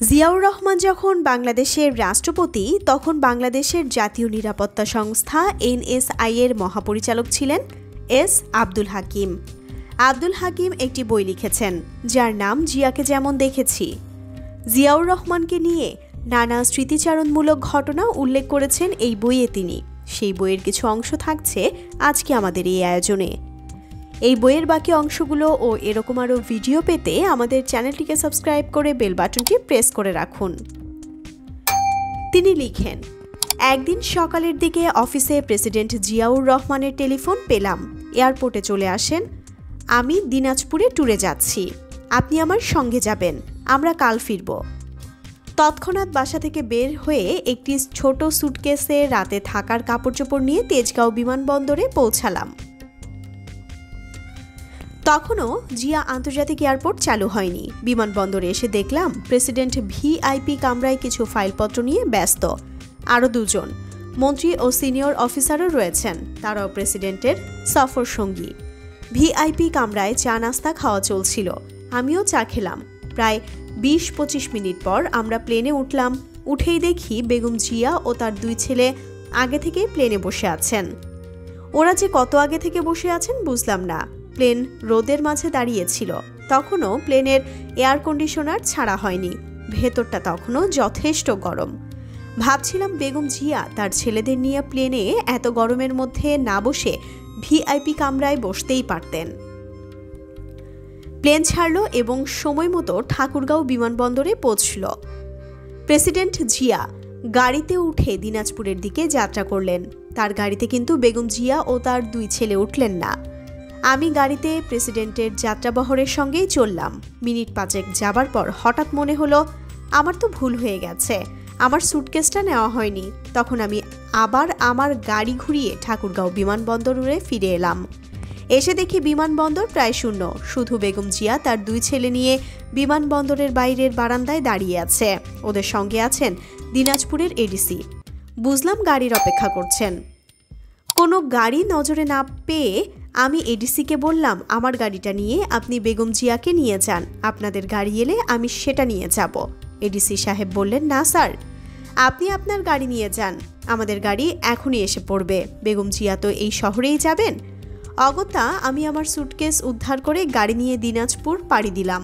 জিয়াউর রহমান যখন বাংলাদেশের রাষ্ট্রপতি তখন বাংলাদেশের জাতীয় নিরাপত্তা সংস্থা এনএসআই এর মহাপরিচালক ছিলেন এস আব্দুল হাকিম। আব্দুল হাকিম একটি বই লিখেছেন যার নাম জিয়াকে যেমন দেখেছি। জিয়াউর রহমানকে নিয়ে নানা স্মৃতিচারণমূলক ঘটনা উল্লেখ করেছেন এই বইয়ে তিনি। সেই বইয়ের কিছু অংশ থাকছে আজকে আমাদের এই আয়োজনে। এই বইয়ের বাকি অংশগুলো ও এরকম আরও ভিডিও পেতে আমাদের চ্যানেলটিকে সাবস্ক্রাইব করে বেল বাটনটি প্রেস করে রাখুন। তিনি লিখেন, একদিন সকালের দিকে অফিসে প্রেসিডেন্ট জিয়াউর রহমানের টেলিফোন পেলাম। এয়ারপোর্টে চলে আসেন, আমি দিনাজপুরে ট্যুরে যাচ্ছি, আপনি আমার সঙ্গে যাবেন, আমরা কাল ফিরব। তৎক্ষণাৎ বাসা থেকে বের হয়ে একটি ছোট সুটকেসে রাতে থাকার কাপড়চোপড় নিয়ে তেজগাঁও বিমানবন্দরে পৌঁছালাম। তখনও জিয়া আন্তর্জাতিক এয়ারপোর্ট চালু হয়নি। বিমানবন্দরে এসে দেখলাম প্রেসিডেন্ট ভিআইপি কামরায় কিছু ফাইলপত্র নিয়ে ব্যস্ত। আরও দুজন মন্ত্রী ও সিনিয়র অফিসারও রয়েছেন, তারাও প্রেসিডেন্টের সফর সঙ্গী। ভিআইপি কামরায় চা নাস্তা খাওয়া চলছিল, আমিও চা খেলাম। প্রায় ২০-২৫ মিনিট পর আমরা প্লেনে উঠলাম। উঠেই দেখি বেগম জিয়া ও তার দুই ছেলে আগে থেকেই প্লেনে বসে আছেন। ওরা যে কত আগে থেকে বসে আছেন বুঝলাম না। প্লেন রোদের মাঝে দাঁড়িয়েছিল, তখনও প্লেনের এয়ার কন্ডিশনার ছাড়া হয়নি, ভেতরটা তখনও যথেষ্ট গরম। ভাবছিলাম বেগম জিয়া তার ছেলেদের নিয়ে প্লেনে এত গরমের মধ্যে না বসে ভিআইপি কামরায় বসতেই পারতেন। প্লেন ছাড়ল এবং সময় মতো ঠাকুরগাঁও বিমানবন্দরে পৌঁছল। প্রেসিডেন্ট জিয়া গাড়িতে উঠে দিনাজপুরের দিকে যাত্রা করলেন। তার গাড়িতে কিন্তু বেগম জিয়া ও তার দুই ছেলে উঠলেন না। আমি গাড়িতে প্রেসিডেন্টের যাত্রাবহরের সঙ্গেই চললাম। মিনিট ৫ যাবার পর হঠাৎ মনে হলো আমার তো ভুল হয়ে গেছে, আমার সুটকেসটা নেওয়া হয়নি। তখন আমি আবার আমার গাড়ি ঘুরিয়ে ঠাকুরগাঁও বিমানবন্দরে ফিরে এলাম। এসে দেখি বিমানবন্দর প্রায় শূন্য, শুধু বেগম জিয়া তার দুই ছেলে নিয়ে বিমানবন্দরের বাইরের বারান্দায় দাঁড়িয়ে আছে। ওদের সঙ্গে আছেন দিনাজপুরের এডিসি। বুঝলাম গাড়ির অপেক্ষা করছেন। কোনো গাড়ি নজরে না পেয়ে আমি এডিসিকে বললাম, আমার গাড়িটা নিয়ে আপনি বেগম জিয়াকে নিয়ে যান, আপনাদের গাড়ি এলে আমি সেটা নিয়ে যাব। এডিসি সাহেব বললেন, না স্যার, আপনি আপনার গাড়ি নিয়ে যান, আমাদের গাড়ি এখনই এসে পড়বে, বেগম জিয়া তো এই শহরেই যাবেন। অগত্যা আমি আমার সুটকেস উদ্ধার করে গাড়ি নিয়ে দিনাজপুর পাড়ি দিলাম।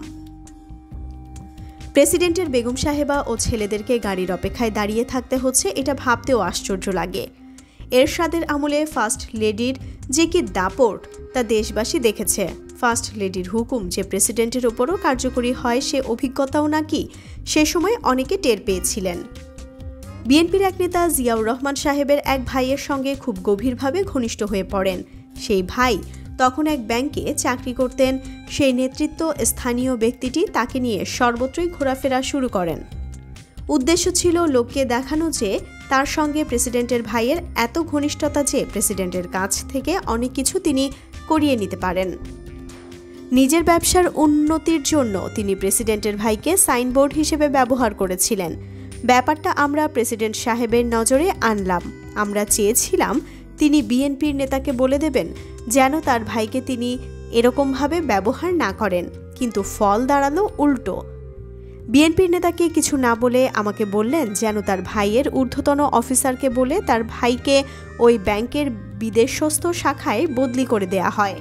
প্রেসিডেন্টের বেগম সাহেবা ও ছেলেদেরকে গাড়ির অপেক্ষায় দাঁড়িয়ে থাকতে হচ্ছে, এটা ভাবতেও আশ্চর্য লাগে। এরশাদের আমলে ফার্স্ট লেডির যে কি দাপট তা দেশবাসী দেখেছে। ফার্স্ট লেডির হুকুম যে প্রেসিডেন্টের ওপরও কার্যকরী হয় সে অভিজ্ঞতাও নাকি সে সময় অনেকে টের পেয়েছিলেন। বিএনপির এক নেতা জিয়াউর রহমান সাহেবের এক ভাইয়ের সঙ্গে খুব গভীরভাবে ঘনিষ্ঠ হয়ে পড়েন। সেই ভাই তখন এক ব্যাংকে চাকরি করতেন। সেই নেতৃত্ব স্থানীয় ব্যক্তিটি তাকে নিয়ে সর্বত্রই ঘোরাফেরা শুরু করেন। উদ্দেশ্য ছিল লোককে দেখানো যে তার সঙ্গে প্রেসিডেন্টের ভাইয়ের এত ঘনিষ্ঠতা যে প্রেসিডেন্টের কাছ থেকে অনেক কিছু তিনি করিয়ে নিতে পারেন। নিজের ব্যবসার উন্নতির জন্য তিনি প্রেসিডেন্টের ভাইকে সাইনবোর্ড হিসেবে ব্যবহার করেছিলেন। ব্যাপারটা আমরা প্রেসিডেন্ট সাহেবের নজরে আনলাম। আমরা চেয়েছিলাম তিনি বিএনপির নেতাকে বলে দেবেন যেন তার ভাইকে তিনি এরকমভাবে ব্যবহার না করেন, কিন্তু ফল দাঁড়ালো উল্টো। বিএনপির নেতাকে কিছু না বলে আমাকে বললেন যেন তার ভাইয়ের ঊর্ধ্বতন অফিসারকে বলে তার ভাইকে ওই ব্যাংকের বিদেশস্থ শাখায় বদলি করে দেয়া হয়।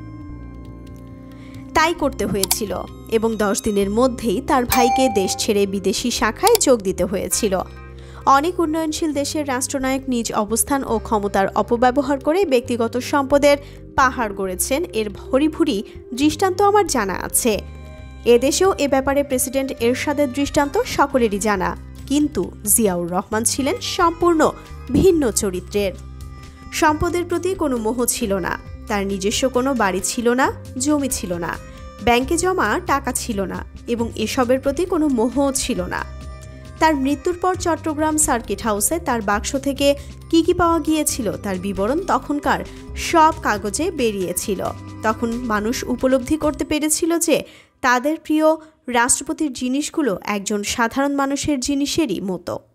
তাই করতে হয়েছিল এবং 10 দিনের মধ্যেই তার ভাইকে দেশ ছেড়ে বিদেশি শাখায় যোগ দিতে হয়েছিল। অনেক উন্নয়নশীল দেশের রাষ্ট্রনায়ক নিজ অবস্থান ও ক্ষমতার অপব্যবহার করে ব্যক্তিগত সম্পদের পাহাড় গড়েছেন, এর ভরিভুরি দৃষ্টান্ত আমার জানা আছে। এদেশেও এ ব্যাপারে প্রেসিডেন্ট এরশাদের দৃষ্টান্ত সকলেরই জানা, কিন্তু জিয়াউর রহমান ছিলেন সম্পূর্ণ ভিন্ন চরিত্রের। সম্পদের প্রতি কোনো মোহ ছিল না, তার নিজস্ব কোনো বাড়ি ছিল না, জমি ছিল না, ব্যাংকে জমা টাকা ছিল না এবং এসবের প্রতি কোনো মোহও ছিল না। তার মৃত্যুর পর চট্টগ্রাম সার্কিট হাউসে তার বাক্স থেকে কি কি পাওয়া গিয়েছিল তার বিবরণ তখনকার সব কাগজে বেরিয়েছিল। তখন মানুষ উপলব্ধি করতে পেরেছিল যে তাদের প্রিয় রাষ্ট্রপতির জিনিসগুলো একজন সাধারণ মানুষের জিনিসেরই মতো।